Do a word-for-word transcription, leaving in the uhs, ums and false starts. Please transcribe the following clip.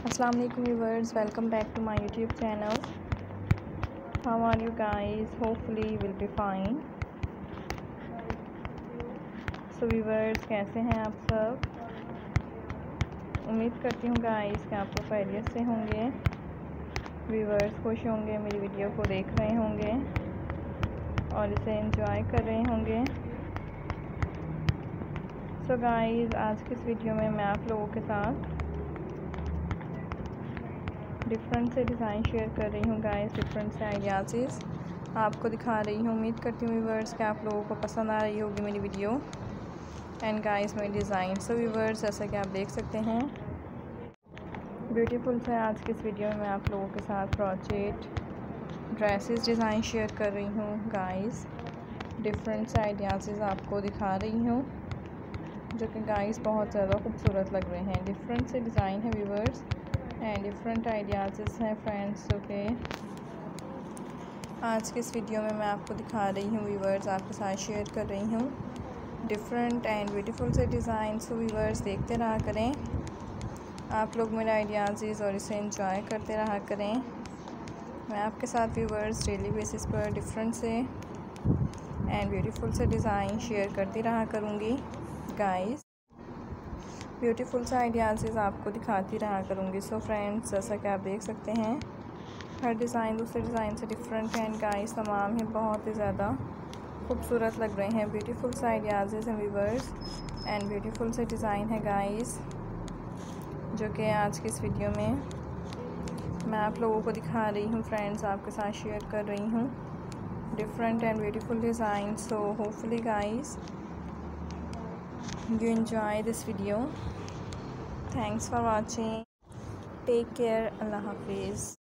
Assalamu alaikum viewers, welcome back to my YouTube channel. How are you guys? Hopefully you will be fine. So viewers, कैसे हैं आप सब? उम्मीद करती हूँ गाइस कि आप लोग खैरियत से होंगे। व्यूवर्स खुश होंगे, मेरी वीडियो को देख रहे होंगे और इसे एंजॉय कर रहे होंगे। सो गाइस, आज की इस वीडियो में मैं आप लोगों के साथ डिफरेंट से डिज़ाइन शेयर कर रही हूँ गाइस, डिफरेंट से आइडियाज़ आपको दिखा रही हूँ। उम्मीद करती हूँ व्यूवर्स कि आप लोगों को पसंद आ रही होगी मेरी वीडियो एंड गाइस मेरी डिज़ाइन। सो व्यूवर्स, जैसा कि आप देख सकते हैं ब्यूटीफुल से आज की इस वीडियो में मैं आप लोगों के साथ क्रॉचेट ड्रेसेस डिज़ाइन शेयर कर रही हूँ गाइस। डिफरेंट से आइडियाज़ आपको दिखा रही हूँ जो कि गाइस बहुत ज़्यादा खूबसूरत लग रहे हैं। डिफरेंट से डिज़ाइन है व्यूवर्स एंड डिफरेंट आइडियाज़ हैं फ्रेंड्स। ओके, आज की इस वीडियो में मैं आपको दिखा रही हूँ व्यूवर्स, आपके साथ शेयर कर रही हूँ डिफरेंट एंड ब्यूटीफुल से डिज़ाइन। सो व्यूवर्स देखते रहा करें आप लोग मेरे आइडियाज़ और इसे एंजॉय करते रहा करें। मैं आपके साथ व्यूवर्स डेली बेसिस पर डिफरेंट से एंड ब्यूटीफुल से डिज़ाइन शेयर करती रहा करूँगी गाइस। ब्यूटीफुल से आइडियाज़ आपको दिखाती रहा करूँगी। सो फ्रेंड्स, जैसा कि आप देख सकते हैं हर डिज़ाइन दूसरे डिज़ाइन से डिफरेंट है एंड गाइस तमाम ही बहुत ही ज़्यादा खूबसूरत लग रहे हैं। ब्यूटीफुल से आइडियाज़ हैं व्यूवर्स एंड ब्यूटीफुल से डिज़ाइन है गाइस जो कि आज की इस वीडियो में मैं आप लोगों को दिखा रही हूँ फ्रेंड्स, आपके साथ शेयर कर रही हूँ different and beautiful design. So hopefully guys you enjoy this video. Thanks for watching. Take care. Allah Hafiz.